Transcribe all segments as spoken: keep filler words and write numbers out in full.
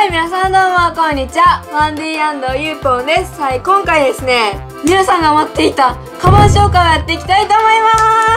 い、皆さんどうもこんにちは。ワンディー&ユーポンです。はい、今回ですね、皆さんが待っていたカバン紹介をやっていきたいと思います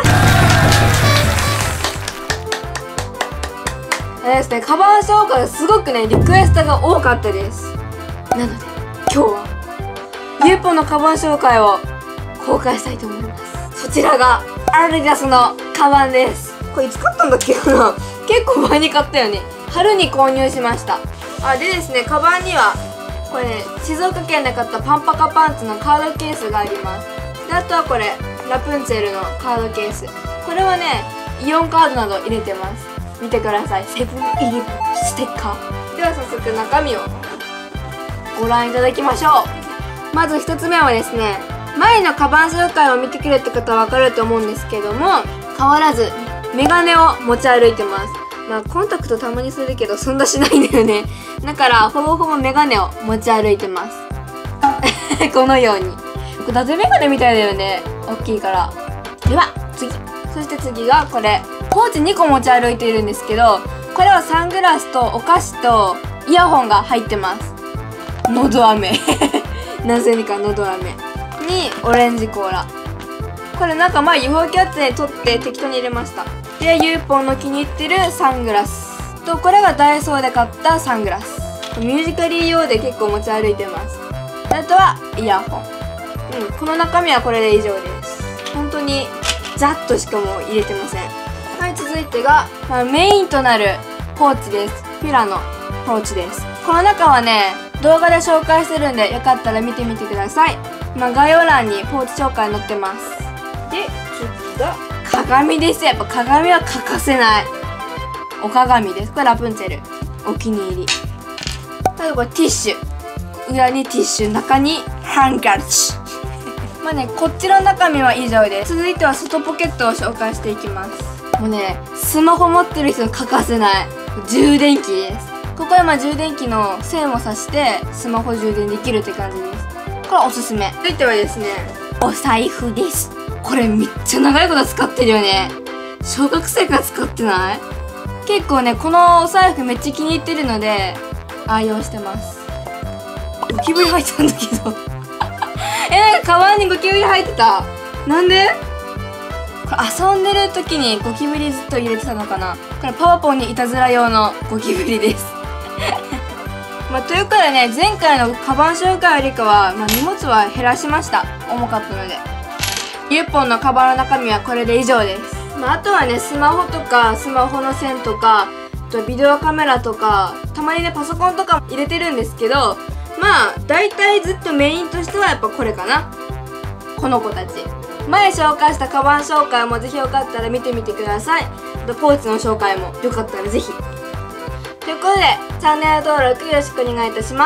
。あれですね、カバン紹介がすごくね、リクエストが多かったです。なので、今日はユーポンのカバン紹介を公開したいと思います。そちらがアディダスのカバンです。これいつ買ったんだっけかな。結構前に買ったよね。春に購入しました。あ、でですね、カバンにはこれね、静岡県で買ったパンパカパンツのカードケースがあります。で、あとはこれラプンツェルのカードケース。これはね、イオンカードなど入れてます。見てください。セブンイレブンステッカー。では早速中身をご覧いただきましょう。まずひとつめはですね、前のカバン紹介を見てくれた方はわかると思うんですけども、変わらずメガネを持ち歩いてます。まあコンタクトたまにするけどそんなしないんだよね。だからほぼほぼメガネを持ち歩いてますこのように。伊達メガネみたいだよね、大きいから。では次、そして次がこれ、ポーチにこ持ち歩いているんですけど、これはサングラスとお菓子とイヤホンが入ってます。のど飴なぜにかのど飴にオレンジコーラ。これなんか前 ユーフォー キャッツで取って適当に入れました。で、ユーポンの気に入ってるサングラスと、これがダイソーで買ったサングラス。ミュージカリー用で結構持ち歩いてます。あとはイヤホン。うん、この中身はこれで以上です。本当にざっとしかもう入れてません。はい、続いてが、まあ、メインとなるポーチです。フィラのポーチです。この中はね、動画で紹介してるんでよかったら見てみてください。まあ、概要欄にポーチ紹介載ってます。で、次が鏡です。やっぱ鏡は欠かせないお鏡です。これラプンツェルお気に入り。あとこれティッシュ、裏にティッシュ、中にハンカチまあね、こっちの中身は以上です。続いては外ポケットを紹介していきます。もうね、スマホ持ってる人に欠かせない充電器です。ここはまあ充電器の線を挿してスマホ充電できるって感じです。これはおすすめ。続いてはですね、お財布です。これめっちゃ長いこと使ってるよね。小学生から使ってない？結構ね、このお財布めっちゃ気に入ってるので愛用してます。ゴキブリ入ってたんだけどえ、なんかカバンにゴキブリ入ってた。なんで？これ遊んでる時にゴキブリずっと入れてたのかな。これパワポンにいたずら用のゴキブリですまあ、ということでね、前回のカバン紹介よりかは、まあ、荷物は減らしました。重かったので。ユーポンのカバンの中身はこれで以上です。まあ、あとはね、スマホとかスマホの線とか、あとビデオカメラとか、たまにねパソコンとかも入れてるんですけど、まあ大体ずっとメインとしてはやっぱこれかな。この子たち。前紹介したカバン紹介もぜひよかったら見てみてください。あとポーチの紹介もよかったらぜひ。ということで、チャンネル登録よろしくお願いいたし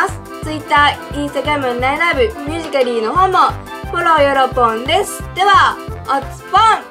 ます。Twitter、Instagram、ナイライブ、ミュージカリーの方もフォローよろぽんです。では、おつぽん。